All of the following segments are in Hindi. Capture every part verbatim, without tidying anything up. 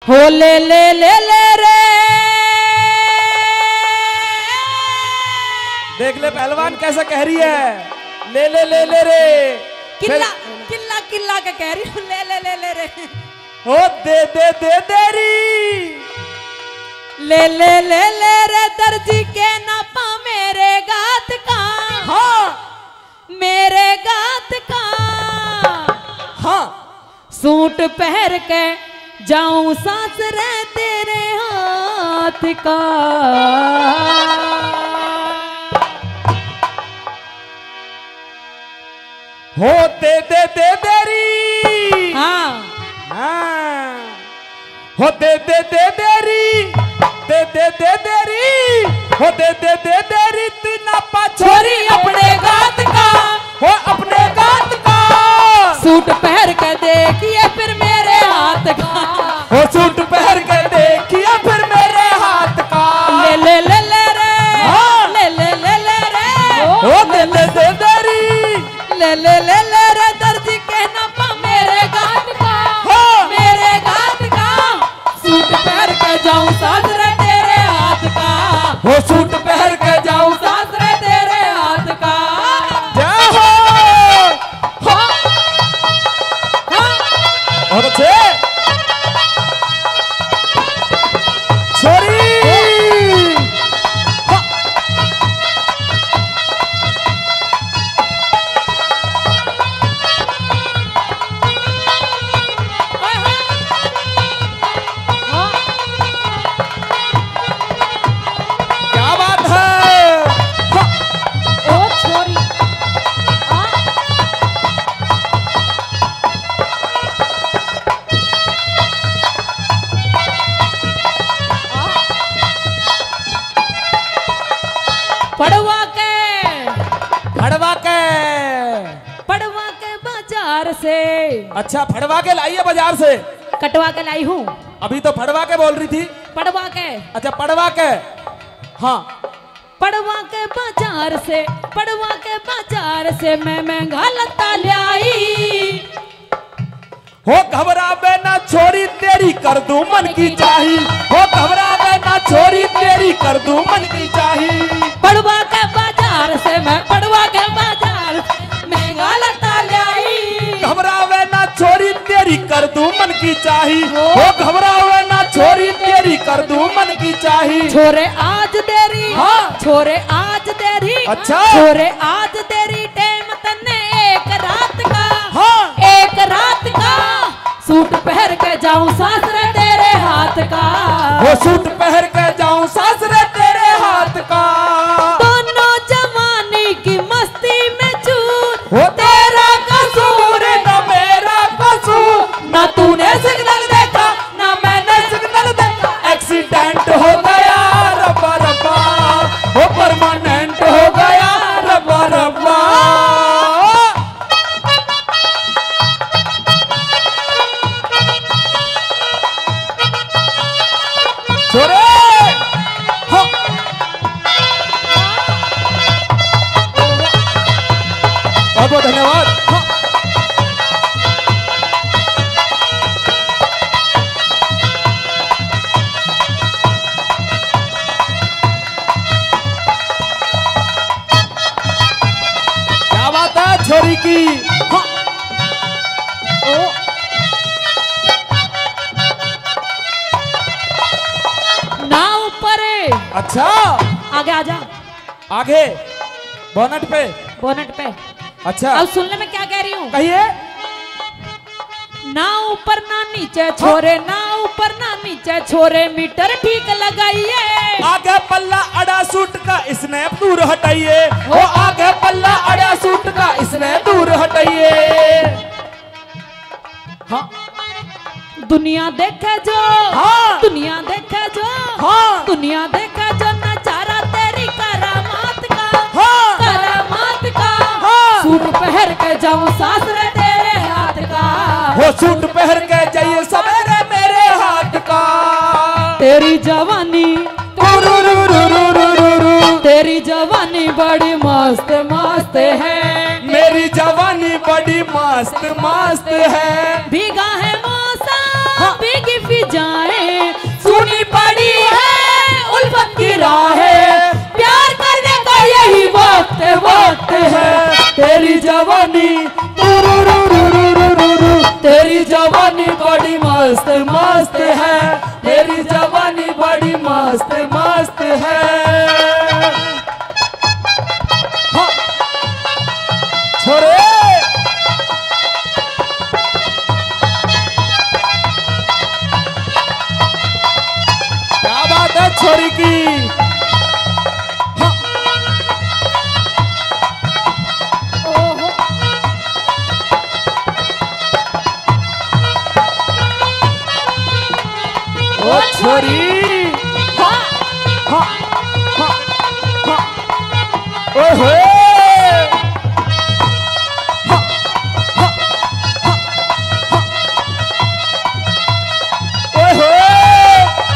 हो ले ले ले ले रे। देख ले पहलवान कैसा कह रही है, ले ले ले ले रे। किल्ला किल्ला किल्ला के कह रही हूँ, ले ले ले ले रे। हो दे दे दे देरी, ले ले ले ले रे। दर्जी के नापा मेरे गात का, हाँ मेरे गात का। हाँ सूट पहन के जाऊं सांस रे तेरे हाथ का। हो दे दे दे देरी, हाँ हाँ हो दे दे दे देरी, दे दे दे देरी, हो दे दे दे देरी। तू नापा छोरी अपने गात का, हो अपने गात का। सूट पहन के देखिए फिर मेरे हाथ का, हो सूट पहन के देखिए फिर मेरे हाथ का। ले ले ले ले रे, हाँ। ले ले ले ले रे। हो दे दे दे देरी, ले ले ले ले रे। दर्जी के नापा मेरे गात का, हाँ। मेरे गात का। सूट पहन के जाऊं साथ रे तेरे हाथ का, हो सूट पहन के जाऊं साथ रे तेरे हाथ का। जय हो। हाँ हाँ और अच्छे छोरी, हाँ। क्या बात है, हाँ। ओ छोरी, हाँ। पड़वा के फड़वा के, पड़वा के बाजार से अच्छा फड़वा के लाई है बाजार से। कटवा के लाई हूँ। अभी तो फड़वा के बोल रही थी। पड़वा के, अच्छा पड़वा के, हाँ पड़वा के बाजार से, पड़वा के बाजार से मैं महंगा लता लाई। हो घबरावे ना छोरी तेरी कर दूं मन की चाही, हो घबरावे ना छोरी तेरी कर दूं मन की चाही। पड़वा के बाजार से मैं, पड़वा के बाजार महंगा लता लाई। घबरावे ना छोरी तेरी कर दूं मन की चाही, हो घबरावे ना छोरी तेरी कर दूं मन की चाही। छोरे आज देरी, हाँ। छोरे आज देरी, अच्छा। छोरे आज देरी। टाइम तन्ने एक रात का, हाँ। एक रात का। सूट पहन के जाऊं सास रे तेरे हाथ का, हो सूट पहन के जाऊं सास रे तेरे हाथ का। दोनों जवानी की मस्ती में चूर। हो तेरा कसूर ना मेरा कसूर, ना तूने सिग्नल देखा ना मैंने सिग्नल देखा। एक्सीडेंट हो गया रब्बा रब्बा, हो परमानेंट हो गया रब्बा रब्बा। छोरे, हाँ। बहुत बहुत धन्यवाद, हाँ। क्या बात है छोरी की, हाँ। ना ऊपर अच्छा आगे आजा, आगे बोनट पे, बोनट पे। अच्छा अब सुनने में क्या कह रही हूँ। कहिए। ना ऊपर ना नीचे छोरे, ना ऊपर ना नीचे छोरे। मीटर ठीक लगाइए। आगे पल्ला अड़ा सूट का इसने दूर हटाइए, हो आगे पल्ला अड़ा सूट का इसने दूर हटाइए। हाँ दुनिया देखे जो, हाँ। दुनिया देखे जो, हाँ। दुनिया देखे जो। नजारा तेरी करामात का, हाँ। करामात का। हाँ। सूट पहन के जाऊं सास रे तेरे हाथ का, हो सूट पहन के जाइए सवेरे मेरे हाथ का। तेरी जवानी, तेरी जवानी बड़ी मस्त मस्त है। मेरी जवानी बड़ी मस्त मस्त है। भीगा है मौसम, हाँ। भीगी फिजाएं जवानी तुरुरुरुरुरुरुरु, तेरी जवानी बड़ी मस्त मस्त है, तेरी जवानी बड़ी मस्त मस्त है। हाँ। छोरे क्या बात है छोरी की। हाँ। ओहो ओ छोरी। हाँ हाँ हाँ हाँ ओए होए। हाँ हाँ हाँ हाँ ओए होए।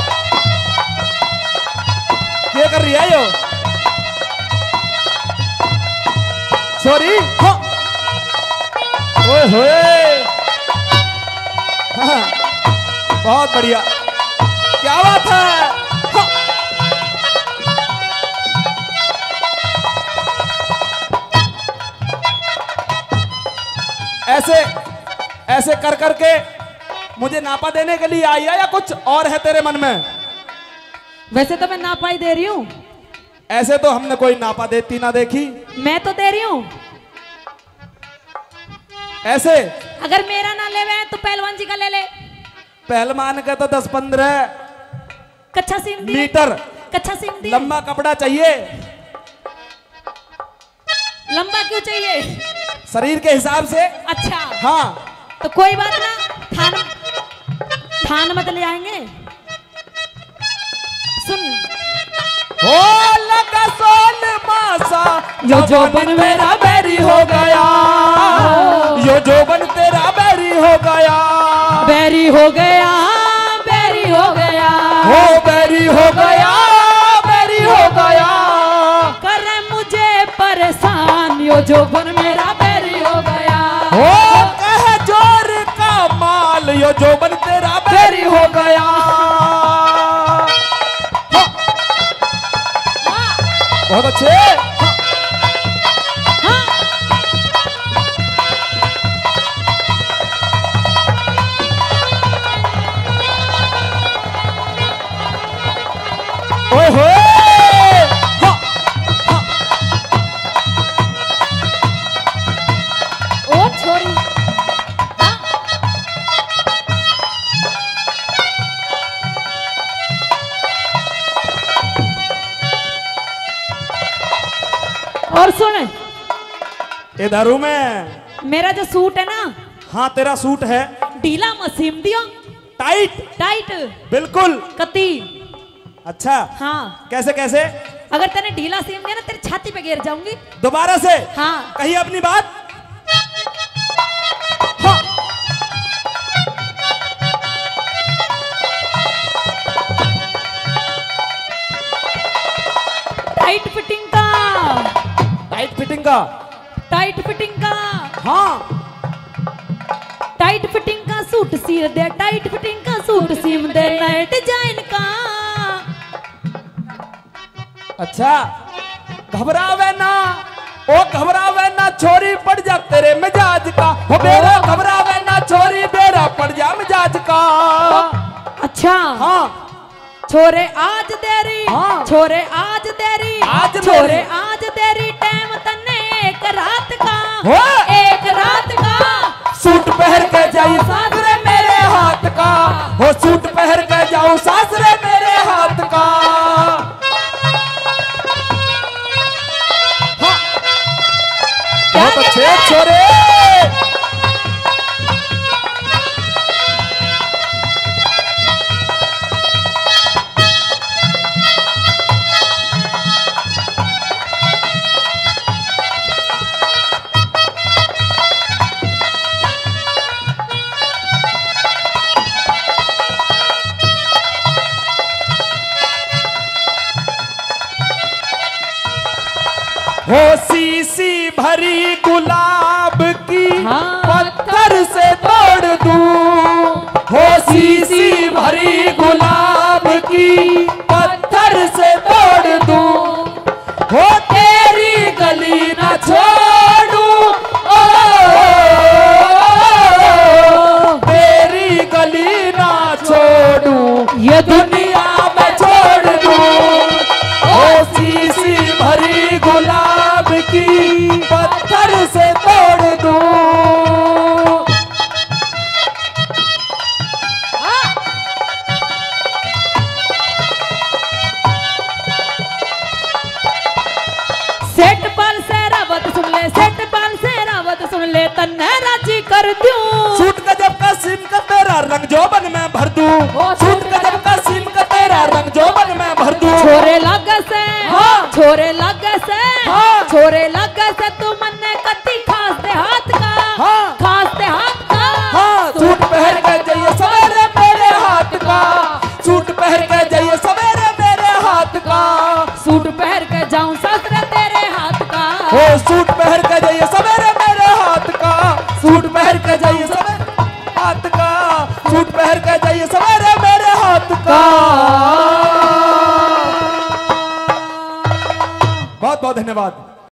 क्या कर रही है यो छोरी। हाँ ओए होए। हाँ बहुत बढ़िया क्या बात है। हाँ। ऐसे ऐसे कर करके मुझे नापा देने के लिए आई है या कुछ और है तेरे मन में? वैसे तो मैं नापाई दे रही हूँ। ऐसे तो हमने कोई नापा देती ना देखी। मैं तो दे रही हूँ। ऐसे अगर मेरा ना ले तो पहलवान जी का ले ले। पहलवान का तो दस पंद्रह कच्चा सीम दिए। मीटर कच्चा सीम दिए। लंबा कपड़ा चाहिए। लंबा क्यों चाहिए? शरीर के हिसाब से। अच्छा हाँ तो कोई बात ना, थान थान मत ले आएंगे। सुन हो लगा सोल मासा यो जोबन मेरा बैरी हो गया, यो जोबन तेरा बैरी हो गया, बैरी हो गया बैरी हो गया हो बैरी हो गया बैरी हो गया। करे मुझे परेशान यो जोबन मेरा बैरी हो गया। हो कह जोर का माल यो जोबन तेरा बैरी हो गया। बहुत अच्छे। हाँ। ओए होए। हाँ। हाँ। ओ छोरी। हाँ। और सुन इधर हूं मैं। मेरा जो सूट है ना, हाँ तेरा सूट है ढीला मसीम दियो। टाइट। टाइट बिल्कुल। कती। अच्छा हाँ कैसे कैसे? अगर तेने ढीला सीम दिया ना तेरी छाती पे गिर जाऊंगी। दोबारा से। हाँ कही अपनी बात। हाँ। टाइट फिटिंग का। टाइट फिटिंग का। टाइट फिटिंग का। हाँ टाइट फिटिंग का सूट सी दे, टाइट फिटिंग का सूट सीम दे, नए डिजाइन का। अच्छा घबरावे ना, ओ घबरावे ना छोरी पड़ जा तेरे मिजाज का, हो बेरा घबरावे ना छोरी बेरा पड़ जा मिजाज का। अच्छा हाँ छोरे आज देरी। हाँ। छोरे आज देरी। आज छोरे देरी। आज देरी टाइम तन्ने एक रात का। हो। एक रात का सूट पहन के जाऊं सासरे मेरे हाथ का, हो सूट पहन के जाऊं सासरे मेरे हाथ का। हाँ बहुत अच्छे छोरे। हो सीसी भरी गुलाब की हाँ। पत्थर से तोड़ दूं, हो सीसी भरी गुलाब की पत्थर से तोड़ दूं, हो तेरी गली न छोड़ूं, ओ ये दुनिया में छोड़ दूं ओ शीशी भरी गुलाब की पत्थर से तोड़ दूं। सेठ पाल से रावत सुन ले, सेठ पाल से रावत सुन ले, तन्ने राजी कर दूं। सूट गजब का सीम का तेरा रंग जोबन में भर दूं, सूट गजब का सीम का तेरा रंग जोबन में भर दूं। छोरे लगे से हाँ। छोरे लगे से हाँ। छोरे लगे से तू मन्ने कति खास दे हाथ का हाँ। खास दे हाथ का हाँ सूट पहन के जाइए सवेरे मेरे हाथ का, सूट पहन के जाइए सवेरे मेरे हाथ का, सूट पहन के जाऊं ससुर तेरे हाथ का। ओ सूट पहन के जाइए सवेरे मेरे हाथ का, सूट पहन के जाइए सवेरे हाथ का, सूट पहन के जाइए सवेरे मेरे हाथ का। बहुत बहुत धन्यवाद।